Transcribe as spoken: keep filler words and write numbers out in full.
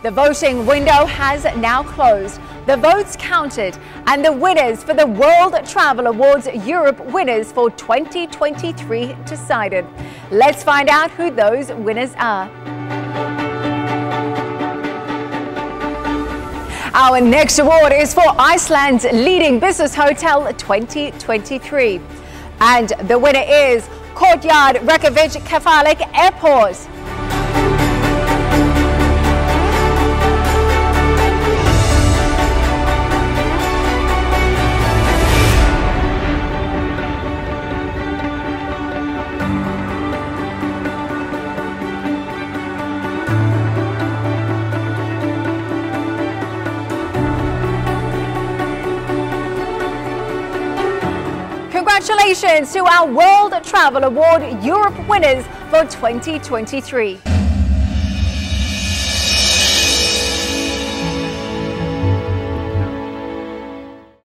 The voting window has now closed. The votes counted, and the winners for the World Travel Awards Europe winners for twenty twenty-three decided. Let's find out who those winners are. Our next award is for Iceland's leading business hotel twenty twenty-three. And the winner is Courtyard Reykjavik Keflavik Airport. Congratulations to our World Travel Award Europe winners for twenty twenty-three.